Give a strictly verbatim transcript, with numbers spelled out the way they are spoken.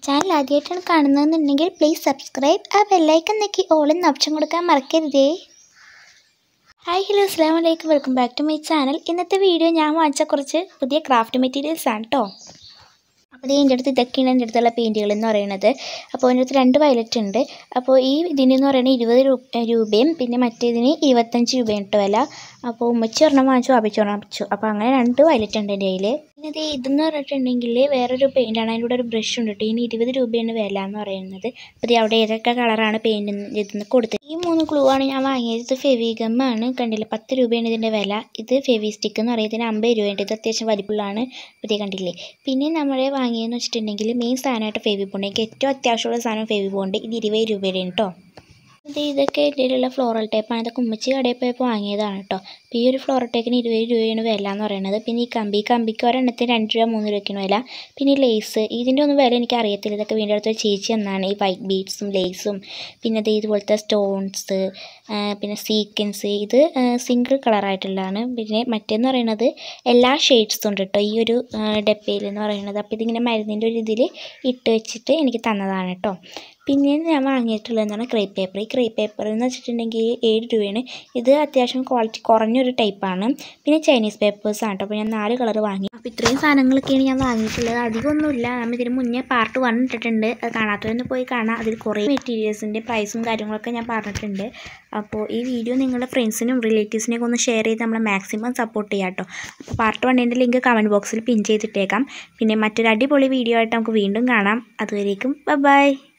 Channel ആദ്യമായിട്ടാണ് കാണുന്നതെന്നുണ്ടെങ്കിൽ please subscribe ആ ബെല്ലൈക്കൺ ഞെക്കി ഓൾ എന്ന ഓപ്ഷൻ കൊടുക്കാൻ മറക്കരുതേ. ഹായ് ഹലോ അസ്സലാമു അലൈക്കും, welcome back to my channel. ഇന്നത്തെ വീഡിയോ ഞാൻ വാങ്ങിച്ച കുറച്ച് പുതിയ ക്രാഫ്റ്റ് മെറ്റീരിയൽസ് ആണ് കേട്ടോ. അപ്പോൾ എൻ്റെ അടുത്ത് ഇതൊക്കെയാണ് എൻ്റെ അടുത്തുള്ള പെയിൻറ്റുകൾ എന്ന് പറയുന്നത്. അപ്പോൾ എൻ്റെ അടുത്ത് രണ്ട് വയലറ്റ് ഉണ്ട്. അപ്പോൾ ഈ ഇതിനെന്ന് പറയുന്നത് ഇരുപത് രൂപയും പിന്നെ മറ്റേതിന് ഇരുപത്തഞ്ച് രൂപയും ഇട്ട് വില. അപ്പോൾ ഉമ്മച്ചി ഒരെണ്ണം വാങ്ങിച്ചു, അബിച്ച് ഒരെണ്ണം അബിച്ചു. അപ്പോൾ അങ്ങനെ രണ്ട് വയലറ്റ് ഉണ്ട് എൻ്റെ കയ്യിൽ. പിന്നെ ഇത് ഇതെന്ന് പറഞ്ഞിട്ടുണ്ടെങ്കിൽ വേറൊരു പെയിൻറ്റാണ്. അതിൻ്റെ കൂടെ ഒരു ബ്രഷ് ഉണ്ട് കേട്ടോ. ഇനി ഇരുപത് രൂപയാണ് വില എന്ന് പറയുന്നത്. അപ്പോൾ ഇത് അവിടെ ഏതൊക്കെ കളറാണ് പെയിൻറ്റ് ഇതിന് കൊടുത്തത്. ഈ മൂന്ന് ക്ലൂ ആണ് ഞാൻ വാങ്ങിയത്. ഇത് ഫെവിഗമ്മാണ്, കണ്ടില്ല, പത്ത് രൂപയാണ് ഇതിൻ്റെ വില. ഇത് ഫെവി സ്റ്റിക്ക് എന്ന് പറയുന്നതിന് അമ്പത് രൂപയുണ്ട്. ഇത് അത്യാവശ്യം വലിപ്പമുള്ളതാണ്, പുതിയ കണ്ടില്ലേ. പിന്നെ നമ്മളെ വാങ്ങിയെന്ന് വെച്ചിട്ടുണ്ടെങ്കിൽ മെയിൻ സാധനമായിട്ട് ഫെവി ബോണ്ട്. എനിക്ക് ഏറ്റവും അത്യാവശ്യമുള്ള സാധനം ഫെവി ബോണ്ട്. ഇത് ഇരുപത് രൂപയുടെ കേട്ടോ. ഇത് ഇതൊക്കെ ഇതിലുള്ള ഫ്ലോറൽ ടേപ്പാണ്. ഇതൊക്കെ ഉമ്മച്ചി കടയിൽ പോയപ്പോൾ വാങ്ങിയതാണ് കേട്ടോ. അപ്പോൾ ഈ ഒരു ഫ്ലോറൽ ടേക്കിന് ഇരുപത് രൂപയാണ് വില എന്ന് പറയുന്നത്. പിന്നെ ഈ കമ്പി കമ്പിക്ക് ഒരെണ്ണത്തിന് രണ്ട് രൂപ മൂന്ന് രൂപയ്ക്കാണ് വില. പിന്നെ ഈ ലേസ്, ഇതിൻ്റെ ഒന്നും വില എനിക്ക് അറിയത്തില്ല. ഇതൊക്കെ വീണ്ടും അടുത്ത ചേച്ചി എന്നാണ്. ഈ വൈറ്റ് ബീഡ്സും ലേസും പിന്നെ ഇത് ഇതുപോലത്തെ സ്റ്റോൺസ്, പിന്നെ സീക്വൻസ്, ഇത് സിംഗിൾ കളറായിട്ടുള്ളതാണ്. പിന്നെ മറ്റേന്ന് പറയുന്നത് എല്ലാ ഷെയ്ഡ്സും ഉണ്ട് കേട്ടോ ഈ ഒരു ഡപ്പയിൽ എന്ന് പറയുന്നത്. അപ്പോൾ ഇതിങ്ങനെ മരുന്നിൻ്റെ ഒരു ഇതിൽ ഇട്ട് വെച്ചിട്ട് എനിക്ക് തന്നതാണ് കേട്ടോ. പിന്നെ ഞാൻ വാങ്ങിയിട്ടുള്ളതെന്നാണ് ക്രേപ്പ് പേപ്പർ. ഈ ക്രേപ്പ് പേപ്പർ എന്ന് വെച്ചിട്ടുണ്ടെങ്കിൽ ഏഴ് രൂപയാണ്. ഇത് അത്യാവശ്യം ക്വാളിറ്റി കുറഞ്ഞൊരു ടൈപ്പാണ്. പിന്നെ ചൈനീസ് പേപ്പേഴ്സാണ് കേട്ടോ. അപ്പോൾ ഞാൻ നാല് കളർ വാങ്ങി. അപ്പോൾ ഇത്രയും സാധനങ്ങളൊക്കെയാണ് ഞാൻ വാങ്ങിയിട്ടുള്ളത്. അധികമൊന്നുമില്ല. നമ്മൾ ഇതിന് മുന്നേ പാർട്ട് വൺ ഇട്ടിട്ടുണ്ട്. അത് കാണാത്തവരൊന്ന് പോയി കാണാം. അതിൽ കുറേ മെറ്റീരിയൽസിൻ്റെ പ്രൈസും കാര്യങ്ങളൊക്കെ ഞാൻ പറഞ്ഞിട്ടുണ്ട്. അപ്പോൾ ഈ വീഡിയോ നിങ്ങളുടെ ഫ്രണ്ട്സിനും റിലേറ്റീവ്സിനെയൊക്കെ ഒന്ന് ഷെയർ ചെയ്ത് നമ്മളെ മാക്സിമം സപ്പോർട്ട് ചെയ്യാം കേട്ടോ. അപ്പോൾ പാർട്ട് വണ്ണിൻ്റെ ലിങ്ക് കമൻറ്റ് ബോക്സിൽ പിൻ ചെയ്തിട്ടേക്കാം. പിന്നെ മറ്റൊരു അടിപൊളി വീഡിയോ ആയിട്ട് നമുക്ക് വീണ്ടും കാണാം. അതുവരേക്കും ബൈ ബൈ.